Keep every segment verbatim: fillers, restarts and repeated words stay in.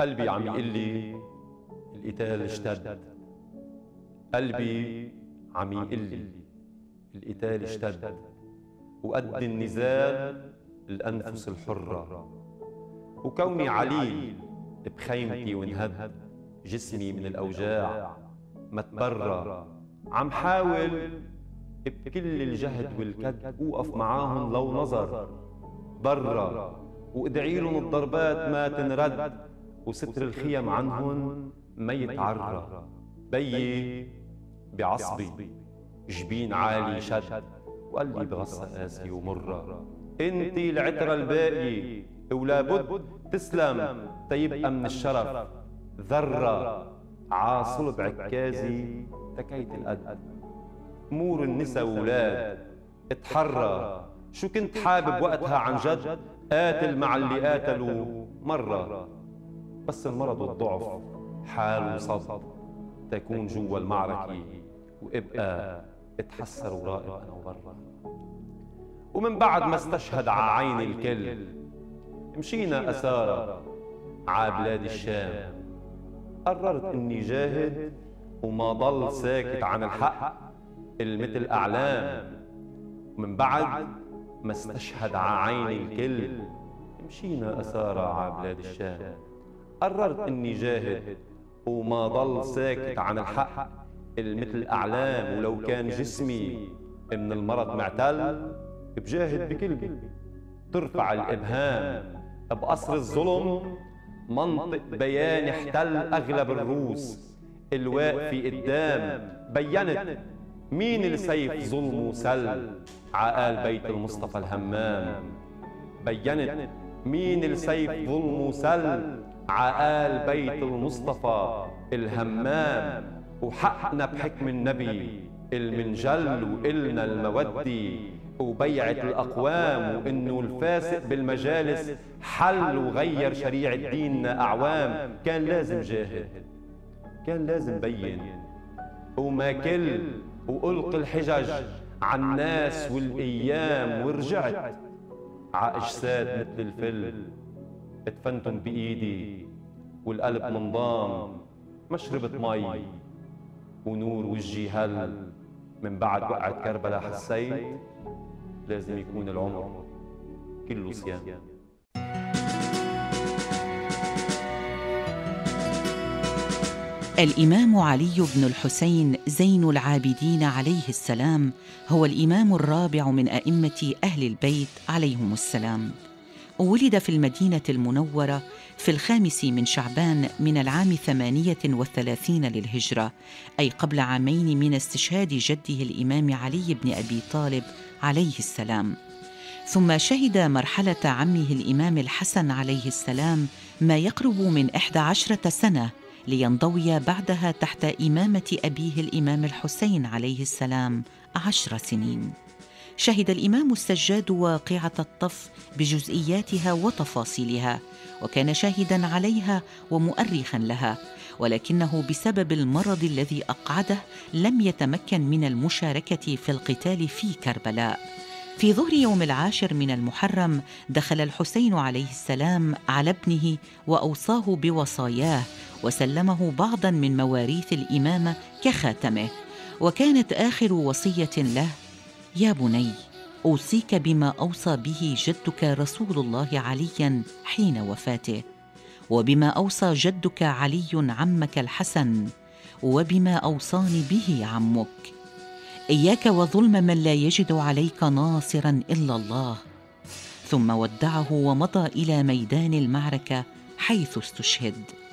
قلبي عم يقول لي القتال اشتد، قلبي عم يقول لي القتال اشتد، وقد النزال الأنفس الحرة، وكوني عليل بخيمتي وانهد جسمي من الأوجاع ما تبرى، عم حاول بكل الجهد والكد أوقف معاهم لو نظر برا، وادعي لهم الضربات ما تنرد، وستر الخيم عنهم ما يتعرى. بيي بعصبي جبين عالي شد، وقلبي بغصة قاسي ومرة. انتي العترة الباقي ولابد تسلم تيبقى من الشرف ذرة عاصلب عكازي تكيت القد. امور النسا وولاد اتحرى، شو كنت حابب وقتها عن جد قاتل مع اللي قاتلوا مرة، بس المرض والضعف حال وصب تكون جوا المعركة، وابقى اتحسر وراقب انا وبرا. ومن بعد ما استشهد ع عيني الكل مشينا أسارة ع بلاد الشام، قررت اني جاهد وما ضل ساكت عن الحق المثل اعلام. ومن بعد ما استشهد ع عيني الكل مشينا أسارة ع بلاد الشام، قررت اني جاهد وما ضل ساكت عن الحق المثل اعلام. ولو كان جسمي من المرض معتل بجاهد بكلبي ترفع الابهام. بقصر الظلم منطق بيان احتل اغلب الروس الواقفة قدام، بينت مين السيف ظلمه سل عقال بيت المصطفى الهمام. بينت مين السيف ظلمه سل عقال بيت المصطفى الهمام. وحقنا بحكم النبي المنجل وإلنا المودي، وبيعة الأقوام، وإنه الفاسق بالمجالس حل وغير شريعة ديننا أعوام. كان لازم جاهد، كان لازم بين وما كل وألقي الحجج عن الناس والأيام. ورجعت ع أجساد مثل الفل اتفنتم بإيدي، والقلب منضام ما شربت مي، ونور وجهي هل من بعد وقعة كربلاء حسيت لازم يكون العمر كله صيام. الإمام علي بن الحسين زين العابدين عليه السلام هو الإمام الرابع من أئمة أهل البيت عليهم السلام. ولد في المدينة المنورة في الخامس من شعبان من العام ثمانية وثلاثين للهجرة، أي قبل عامين من استشهاد جده الإمام علي بن أبي طالب عليه السلام. ثم شهد مرحلة عمه الإمام الحسن عليه السلام ما يقرب من إحدى عشرة سنة، لينضوي بعدها تحت إمامة أبيه الإمام الحسين عليه السلام عشر سنين. شهد الإمام السجاد واقعة الطف بجزئياتها وتفاصيلها، وكان شاهداً عليها ومؤرخاً لها، ولكنه بسبب المرض الذي أقعده لم يتمكن من المشاركة في القتال في كربلاء. في ظهر يوم العاشر من المحرم دخل الحسين عليه السلام على ابنه وأوصاه بوصاياه، وسلمه بعضاً من مواريث الإمامة كخاتمه، وكانت آخر وصية له: يا بني، أوصيك بما أوصى به جدك رسول الله علياً حين وفاته، وبما أوصى جدك علي عمك الحسن، وبما أوصاني به عمك. إياك وظلم من لا يجد عليك ناصراً إلا الله. ثم ودعه ومضى إلى ميدان المعركة حيث استشهد.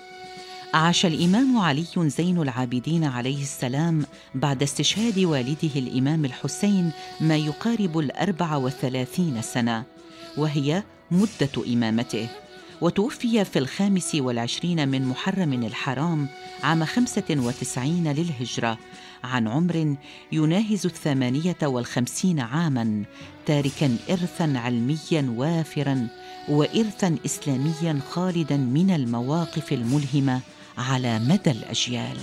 عاش الإمام علي زين العابدين عليه السلام بعد استشهاد والده الإمام الحسين ما يقارب الأربع وثلاثين سنة، وهي مدة إمامته، وتوفي في الخامس والعشرين من محرم الحرام عام خمسة وتسعين للهجرة عن عمر يناهز الثمانية والخمسين عاماً، تاركاً إرثاً علمياً وافراً وإرثاً إسلامياً خالداً من المواقف الملهمة على مدى الأجيال.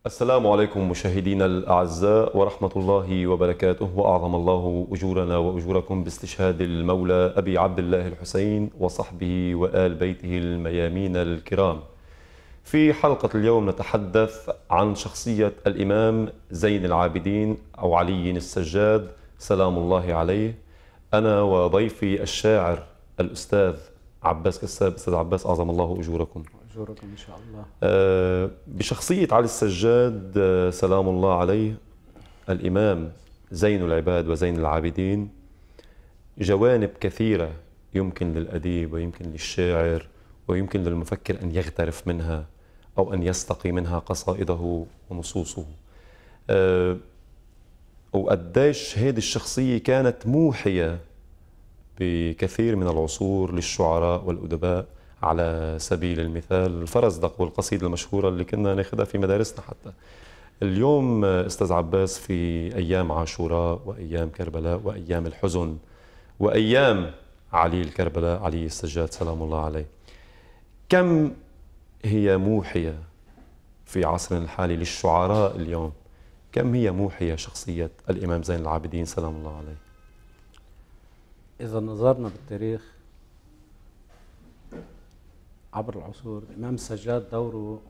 السلام عليكم مشاهدينا الأعزاء ورحمة الله وبركاته، وأعظم الله أجورنا وأجوركم باستشهاد المولى أبي عبد الله الحسين وصحبه وآل بيته الميامين الكرام. في حلقة اليوم نتحدث عن شخصية الإمام زين العابدين أو علي السجاد سلام الله عليه. أنا وضيفي الشاعر الأستاذ عباس كساب. أستاذ عباس، أعظم الله أجوركم. أجوركم إن شاء الله. أه بشخصية علي السجاد أه سلام الله عليه، الإمام زين العباد وزين العابدين، جوانب كثيرة يمكن للأديب ويمكن للشاعر ويمكن للمفكر أن يغترف منها أو أن يستقي منها قصائده ونصوصه. أه وقديش هذه الشخصية كانت موحية بكثير من العصور للشعراء والأدباء. على سبيل المثال الفرزدق والقصيدة المشهورة اللي كنا ناخذها في مدارسنا. حتى اليوم أستاذ عباس، في أيام عاشوراء وأيام كربلاء وأيام الحزن وأيام علي الكربلاء علي السجاد سلام الله عليه، كم هي موحية في عصرنا الحالي للشعراء اليوم؟ كم هي موحية شخصية الإمام زين العابدين سلام الله عليه؟ إذا نظرنا بالتاريخ عبر العصور، الإمام السجاد دوره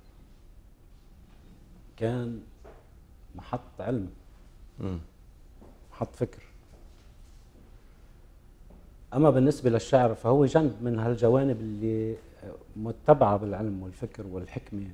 كان محط علم، م. محط فكر. أما بالنسبة للشعر فهو جانب من هالجوانب اللي متبعة بالعلم والفكر والحكمة،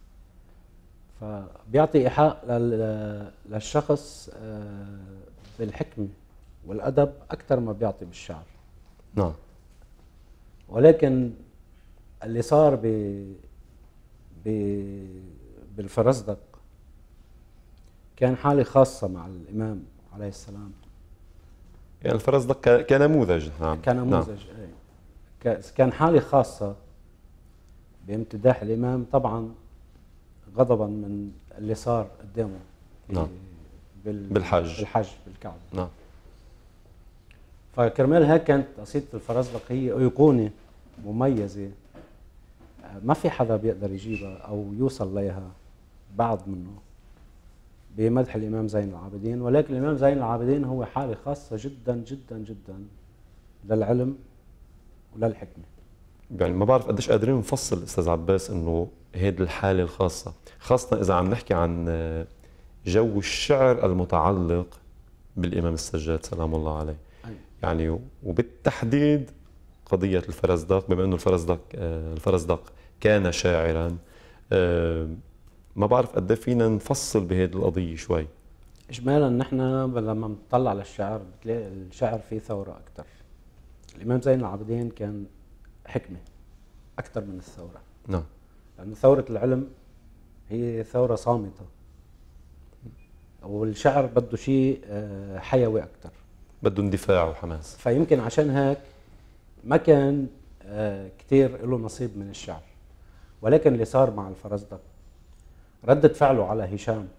فبيعطي إيحاء للشخص بالحكمة والأدب أكثر ما بيعطي بالشعر. نعم. ولكن اللي صار ب ب بالفرزدق كان حالة خاصة مع الإمام عليه السلام. يعني الفرزدق كنموذج. نعم. كنموذج. نعم. كان حالة خاصة بامتداح الإمام، طبعا غضبا من اللي صار قدامه. نعم. بال... بالحج بالحج بالكعبة. نعم. فكرمال هيك كانت قصيدة الفرزدق هي أيقونة مميزة، ما في حدا بيقدر يجيبها أو يوصل ليها بعد منه بمدح الإمام زين العابدين. ولكن الإمام زين العابدين هو حالة خاصة جدا جدا جدا للعلم وللحكمة. يعني ما بعرف قديش قادرين نفصل أستاذ عباس إنه هيدي الحالة الخاصة، خاصة إذا عم نحكي عن جو الشعر المتعلق بالإمام السجاد سلام الله عليه. أي. يعني وبالتحديد قضية الفرزدق، بما أنه الفرزدق الفرزدق كان شاعرا، ما بعرف قد فينا نفصل بهذه القضية شوي. إجمالا نحن لما نطلع للشعر بتلاقي الشعر فيه ثورة أكثر. الإمام زين العابدين كان حكمة أكثر من الثورة. نعم. لأن ثورة العلم هي ثورة صامتة، والشعر بده شيء حيوي أكثر، بده اندفاع وحماس. فيمكن عشان هيك ما كان كتير له نصيب من الشعر. ولكن اللي صار مع الفرزدق ردة فعله على هشام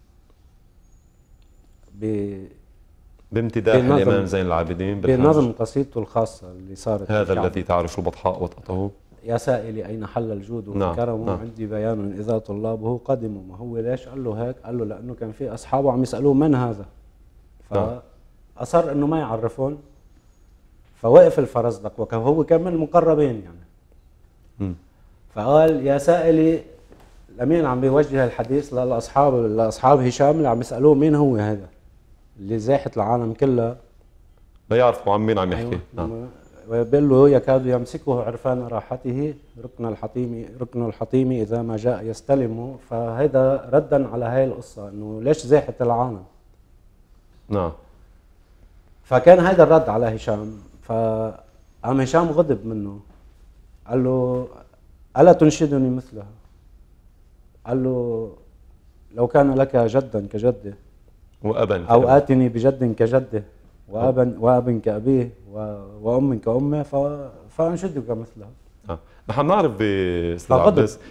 ب بامتداح الإمام زين العابدين بنظم قصيدته الخاصة اللي صارت هذا الذي تعرف البطحاء وطأته. يا سائلي أين حل الجود والكرم. نعم. عندي بيان إذا طلابه قدموا. ما هو ليش قال له هيك؟ قال له لأنه كان في أصحابه عم يسألوه من هذا، فأصر إنه ما يعرفون، فوقف الفرزدق وهو كان من المقربين يعني. م. فقال يا سائلي، لمين عم بيوجه الحديث؟ للأصحاب لأصحاب هشام اللي عم يسألوه مين هو هذا اللي زاحت العالم كلها لا يعرفوا عن مين عم يحكي. أيوة. نعم. ويقول له يكاد يمسكه عرفان راحته ركن الحطيم ركن الحطيم إذا ما جاء يستلمه. فهذا ردا على هاي القصة إنه ليش زاحت العالم. نعم. فكان هذا الرد على هشام، فعم هشام غضب منه، قال له ألا تنشدني مثلها؟ قال له لو كان لك جدا كجده وأبا أو آتني بجد كجده وأبا وأب كأبيه وأم كأمه فأنشدك مثلها. آه. نحن نعرف بأستاذ عباس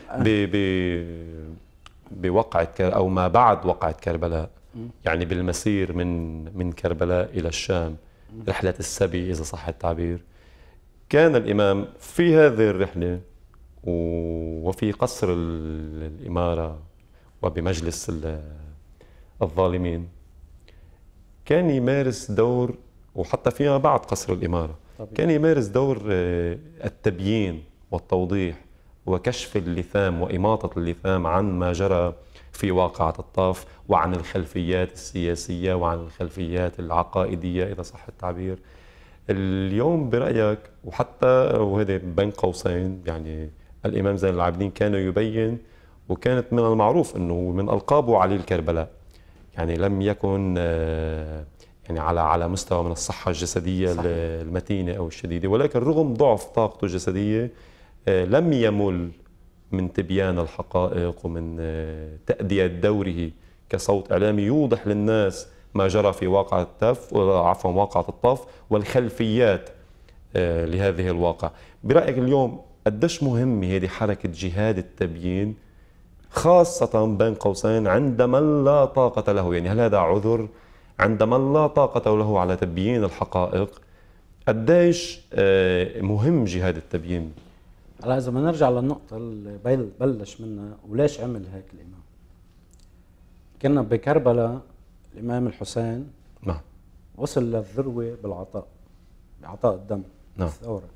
بوقعة أو ما بعد وقعة كربلاء، يعني بالمسير من من كربلاء إلى الشام، رحلة السبي إذا صح التعبير، كان الإمام في هذه الرحلة وفي قصر الإمارة وبمجلس الظالمين، كان يمارس دور، وحتى فيما بعد قصر الإمارة طبيعي. كان يمارس دور التبيين والتوضيح وكشف اللثام وإماطة اللثام عن ما جرى في واقعة الطاف، وعن الخلفيات السياسية وعن الخلفيات العقائدية إذا صح التعبير. اليوم برأيك، وحتى وهذا بين قوسين، يعني الإمام زين العابدين كان يبين، وكانت من المعروف أنه من ألقابه علي الكربلاء، يعني لم يكن يعني على على مستوى من الصحة الجسدية صحيح. المتينة أو الشديدة، ولكن رغم ضعف طاقته الجسدية لم يمل من تبيان الحقائق ومن تأدية دوره كصوت إعلامي يوضح للناس ما جرى في واقعة الطاف، عفوا واقعة الطاف والخلفيات لهذه الواقع. برأيك اليوم قديش مهمة هذه حركة جهاد التبيين، خاصة بين قوسين عند من لا طاقة له؟ يعني هل هذا عذر عند من لا طاقة له على تبيين الحقائق؟ قديش مهم جهاد التبيين؟ هلا إذا بنرجع للنقطة اللي بلش منها وليش عمل هيك الإمام، كنا بكربلاء الإمام الحسين نعم وصل للذروة بالعطاء، بعطاء الدم نعم الثورة.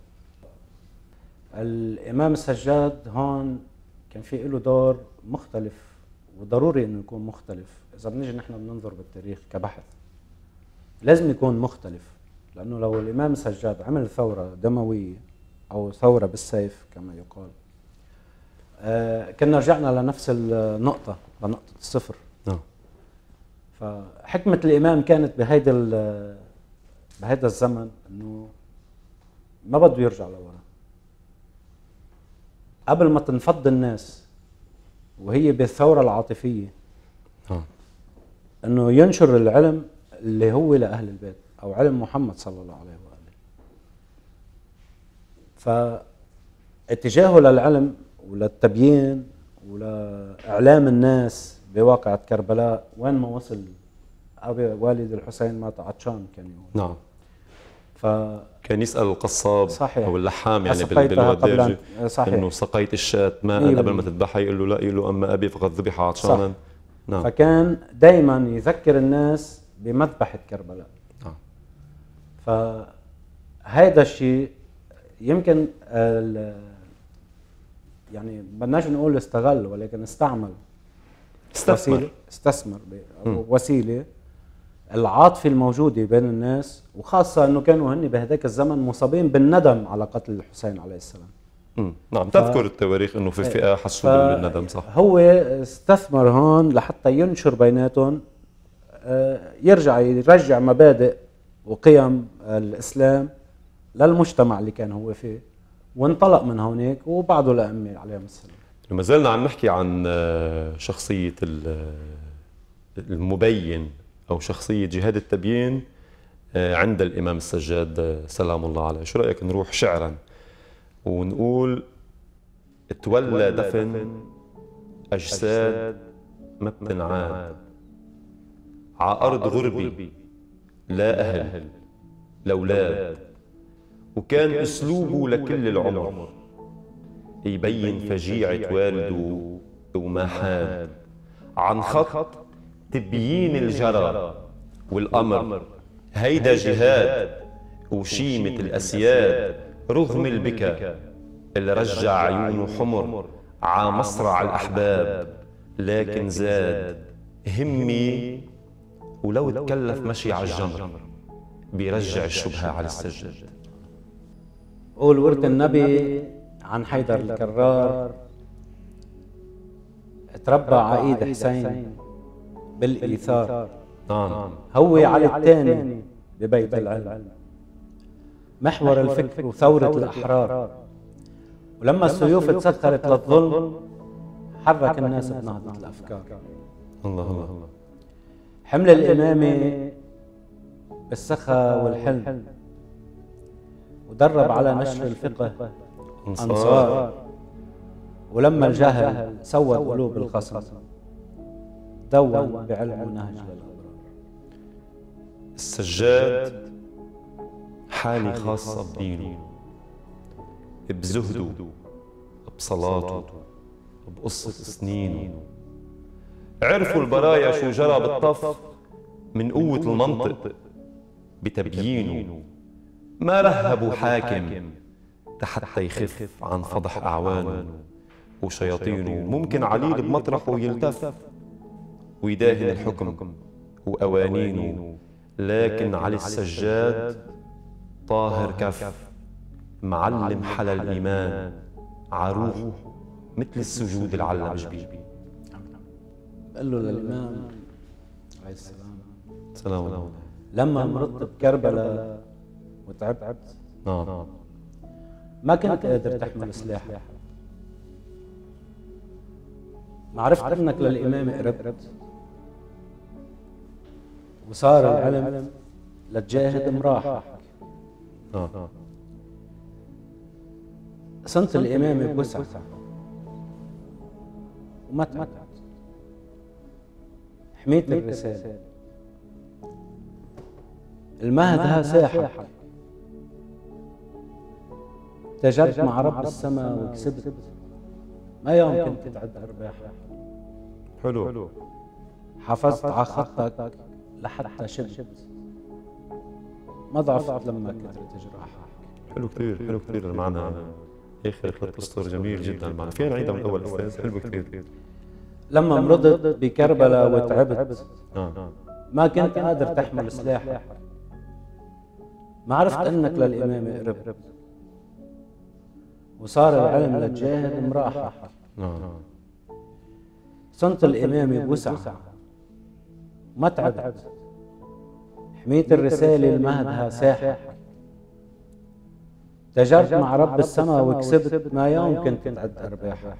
الإمام السجاد هون كان في له دور مختلف، وضروري إنه يكون مختلف. إذا بنيجي نحن بننظر بالتاريخ كبحث لازم يكون مختلف، لأنه لو الإمام السجاد عمل ثورة دموية أو ثورة بالسيف كما يقال، آه كنا رجعنا لنفس النقطة، لنقطة الصفر. نعم. فحكمة الإمام كانت بهيدا بهيدا الزمن إنه ما بده يرجع لورا، قبل ما تنفض الناس وهي بالثورة العاطفية نعم إنه ينشر العلم اللي هو لأهل البيت أو علم محمد صلى الله عليه وآله. فاتجاهه للعلم وللتبيين ولإعلام الناس بواقعة كربلاء، وين ما وصل أبي والد الحسين مات عطشان كان يقول. نعم. ف كان يسأل القصاب صحيح. أو اللحام يعني بالوداجة إنه سقيت الشاة ماء قبل ما تذبحها، يقول له لا، يقول له أما أبي فقد ذبح عطشانا. نعم. فكان دائما يذكر الناس بمذبحة كربلاء. نعم. فهذا الشيء يمكن يعني بدناش نقول استغل، ولكن استعمل استثمر استثمر وسيله العاطفه الموجوده بين الناس، وخاصه انه كانوا هن بهذاك الزمن مصابين بالندم على قتل الحسين عليه السلام. امم نعم. ف... تذكر التواريخ انه في فئه حسوا بالندم. صح. هو استثمر هون لحتى ينشر بيناتهم، يرجع يرجع مبادئ وقيم الاسلام للمجتمع اللي كان هو فيه، وانطلق من هونيك وبعض الائمه عليهم السلام. ما زلنا عم نحكي عن شخصيه المبين او شخصيه جهاد التبيين عند الامام السجاد سلام الله عليه. شو رايك نروح شعرا ونقول: تولى دفن اجساد ما بتنعاد، ع ارض غربي لا اهل لاولاد، وكان اسلوبه لكل العمر يبين فجيعة والده وما حاد، عن خط تبيين الجرى والأمر، هيدا جهاد وشيمة الأسياد، رغم البكا اللي رجع عيونه حمر ع مصرع الأحباب، لكن زاد همي ولو تكلف مشي على الجمر، بيرجع الشبهة على السجاد. قول ورث النبي عن حيدر الكرار: تربى عقيد حسين بالإيثار، نعم هو علي الثاني ببيت العلم، محور الفكر وثورة الأحرار، ولما السيوف تسخرت للظلم حرك الناس بنهضة الأفكار. الله الله الله. حمل الإمامة بالسخا والحلم، ودرب على نشر الفقه أنصار، ولما الجهل سود قلوب الخصم دون بعلم ونهج للأبرار. السجاد حالة خاصة بدينه، بزهده، بصلاته، بقصة سنينه، عرفوا البرايا شو جرى بالطف من قوة المنطق بتبيينه، ما رهبوا حاكم حتى يخف عن فضح أعوانه وشياطينه. ممكن عليل بمطرحه يلتف ويداهن الحكم وأوانينه، لكن علي السجاد طاهر كف، معلم حلى الإيمان عروح مثل السجود العلم جبين. قال له للإمام عليه السلام سلام الله لما مرضت بكربلاء وتعبت نعم ما كنت قادر تحمل سلاحك، ما عرفت انك للإمام قربت وصار العلم لتجاهد مراحك. نعم صنت الإمام بوسعك وما تعبت، حميت الرسالة، المهد ها ساحك، تاجرت مع رب السماء وكسبت ما يمكن تتعد أرباحك. حلو. حافظت على خطك لحتى شبت، ما ضعفت لما كثرت جراحك. حلو كثير، حلو كثير المعنى. اخر ثلاث اسطر جميل جدا المعنى. فينا نعيدها من الاول استاذ؟ حلو كثير. لما مرضت بكربلاء وتعبت آه. ما كنت قادر تحمل سلاحك، ما عرفت انك للإمام قربت وصار العلم لتجاهد مراحك. نعم صنت الإمام بوسعها ما تعبت، حميت الرسالة المهدها ساحك، تاجرت مع رب السماء وكسبت ما يمكن تتعد أرباحك.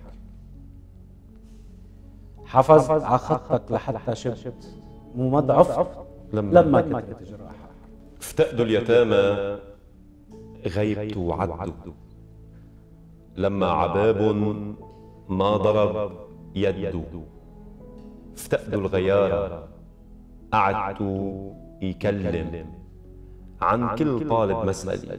حافظت على خطك لحتى شبت وما ضعفت لما, لما كثرت جراحك. افتقدوا اليتامى غيبت وعدوا، لما عباب ما ضرب يده. افتقدوا الغيارة قعدتوا يكلم عن كل طالب مسألة،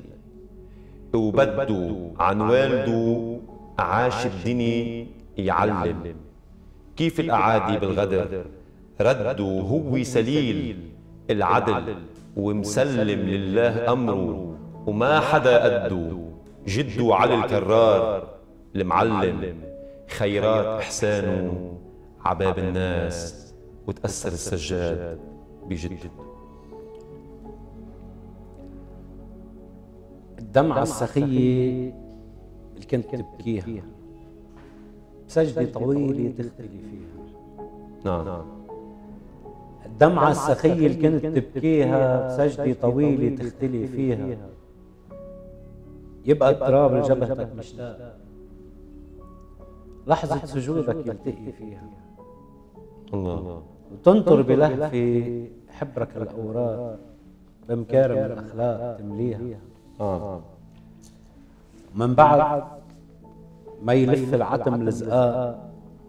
وبدوا عن والده عاش الدنيا يعلم. كيف الأعادي بالغدر ردوا هو سليل العدل، ومسلم لله أمره وما حدا قده. جدوا علي الكرار المعلم، خيرات إحسانه عباب الناس، وتأثر السجاد بجده. الدمعة السخية اللي كنت تبكيها بسجدة طويلة تختلي فيها. نعم الدمعة السخية اللي كنت تبكيها بسجدة طويلة تختلي فيها، يبقى اضطراب لجبهتك مشتاق، لحظة سجودك يلتقي فيها. الله. وتنطر بلهفة حبرك الأوراق بمكارم الأخلاق تمليها. آه. من بعد ما يلف العتم لزقاء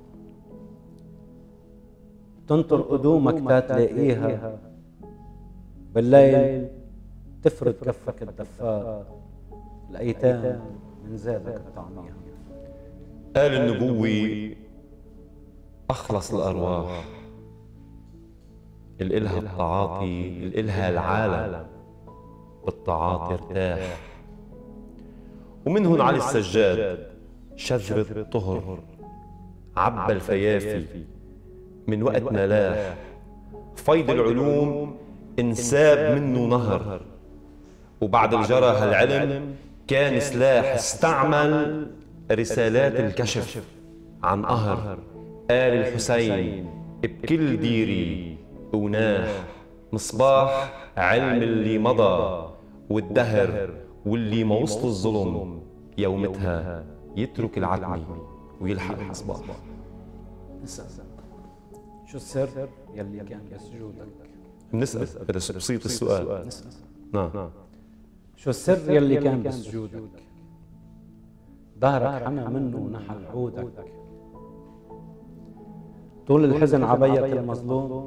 تنطر قدومك تلاقيها، بالليل تفرد كفك الدفاق الأيتام من زادك الطعمية. قال النبوي أخلص الأرواح الإلها التعاطي، الإلها العالم بالتعاطي ارتاح. ومنهن علي السجاد شذرة طهر عبى الفيافي من وقت ما لاح. فيض العلوم انساب منه نهر، وبعد الجرى هالعلم كان سلاح استعمل رسالات الكشف عن قهر. آل الحسين بكل ديري وناح، مصباح علم اللي مضى والدهر، واللي ما وصل الظلم يومتها يترك العتمة ويلحق المصباح. شو السر يلي كان بسجودك؟ بنسأل بسيط السؤال. نعم. شو السر يلي كان بسجودك؟ ظهرك حنى منه ونحل عودك، طول الحزن عبيك المظلوم،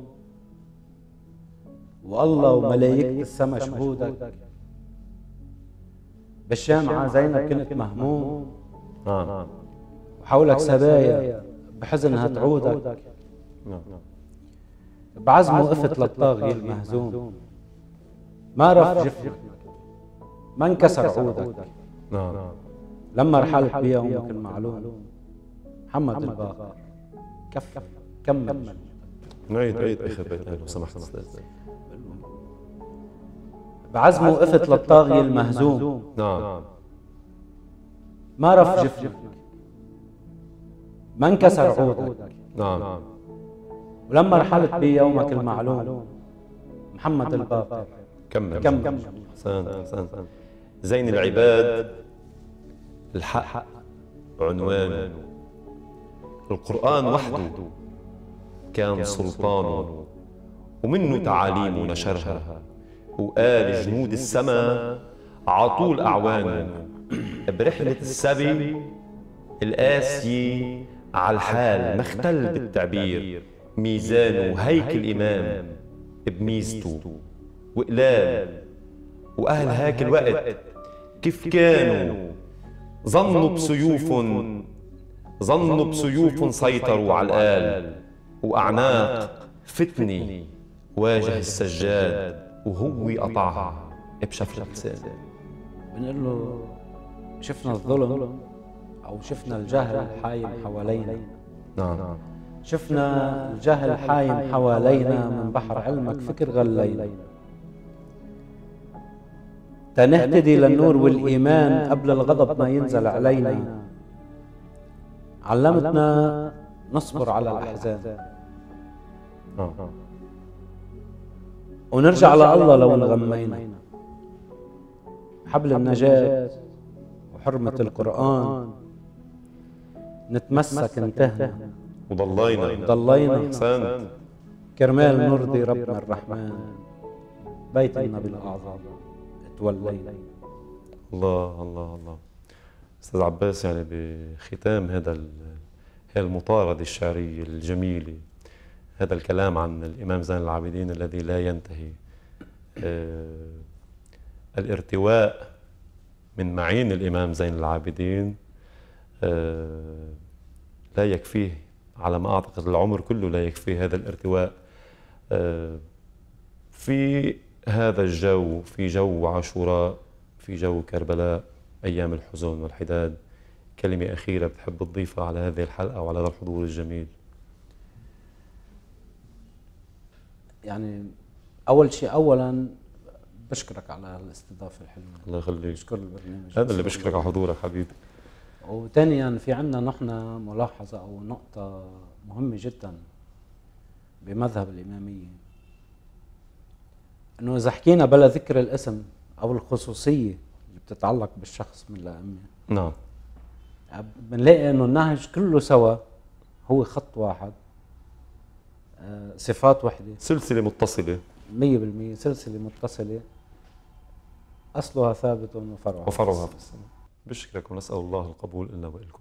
والله وملايكة السما شهودك. بالشامعة زينب كنت مهموم، نعم. وحولك سبايا بحزنها تعودك. نعم. بعزمه وقفت للطاغية المهزوم، ما رف جفنك، ما انكسر عودك. نعم. لما رحلت بيومك المعلوم، محمد الباقر كف كمل. نعيد عيد اخر بيت لو سمحت استاذ. بعزمه وقفت للطاغية المهزوم، نعم. ما رف جفنك، ما انكسر عودك. نعم. ولما رحلت بيومك المعلوم، محمد الباقر كمل كمل. احسنت احسنت. زين العباد الحق عنوانه، القرآن وحده كان سلطانه، ومنه تعاليمه نشرها، وقال جنود السما عطول أعوانه. برحلة السبي القاسي على الحال ما اختل بالتعبير، ميزانه هيكل إمام بميزته وقلال. وأهل هاك الوقت كيف كانوا ظنوا بسيوف ظنوا بسيوف سيطروا على الآل، وأعناق فتنة واجه السجاد وهو قطعها بشفرة لسان. بنقول له شفنا الظلم أو شفنا الجهل حايم حوالينا. نعم. شفنا الجهل حايم حوالينا، من بحر علمك فكر غلينا. تنهتدي للنور والإيمان قبل الغضب ما ينزل علينا. علمتنا نصبر على الأحزان ونرجع لله لو انغمينا. حبل النجاة وحرمة القرآن نتمسك انتهنا وضلينا ضلينا أحسنت. كرمال نرضي ربنا الرحمن، بيت النبي الأعظم تولينا. الله الله الله. أستاذ عباس، يعني بختام هذا المطاردة الشعرية الجميلة، هذا الكلام عن الإمام زين العابدين الذي لا ينتهي، آه الارتواء من معين الإمام زين العابدين آه لا يكفيه، على ما أعتقد العمر كله لا يكفيه هذا الارتواء. آه في هذا الجو، في جو عاشوراء، في جو كربلاء، أيام الحزن والحداد، كلمة أخيرة بتحب تضيفها على هذه الحلقة وعلى هذا الحضور الجميل؟ يعني أول شيء أولاً بشكرك على الاستضافة الحلوة. الله يخليك. بشكر البرنامج. هذا اللي بشكرك على حضورك حبيبي. وثانياً في عنا نحن ملاحظة أو نقطة مهمة جداً بمذهب الإمامية، إنه إذا حكينا بلا ذكر الاسم أو الخصوصية اللي بتتعلق بالشخص من الأئمة، نعم، بنلاقي إنه النهج كله سوا هو خط واحد، صفات وحدة، سلسلة متصلة مية بالمية، سلسلة متصلة أصلها ثابت وفرعها وفرعها في السماء. بشكرك ونسأل الله القبول لنا وإلكم.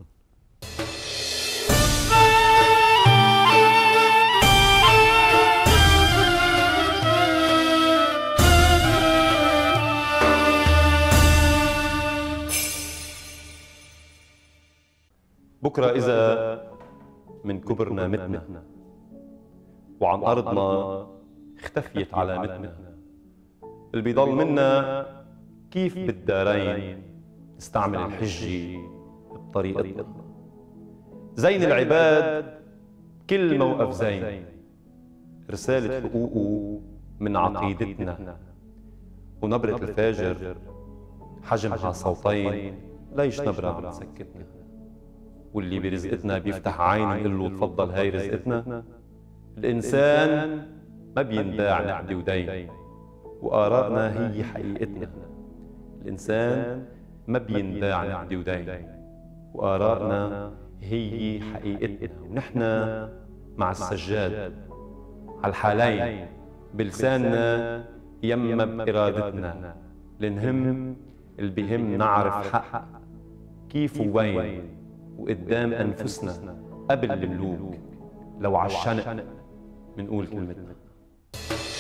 بكرة إذا من كبرنا متنا وعن أرضنا اختفيت علامتنا، اللي بيضل منا كيف بالدارين نستعمل الحجة بطريقتنا. زين العباد كل موقف زين، رسالة حقوقه من عقيدتنا، ونبرة الفاجر حجمها صوتين ليش نبرة عم تسكتنا. واللي برزقتنا بيفتح عينه يقول له تفضل هاي رزقتنا. الإنسان ما بينباع نقد ودين، وآرائنا هي حقيقتنا. الإنسان ما بينباع نقد ودين، وآرائنا هي حقيقتنا. ونحن مع السجاد على الحالين، بلساننا يما بإرادتنا، لنهم اللي بهم نعرف حق كيف ووين، وقدام أنفسنا قبل الملوك لو عالشنق منقول كلمتنا.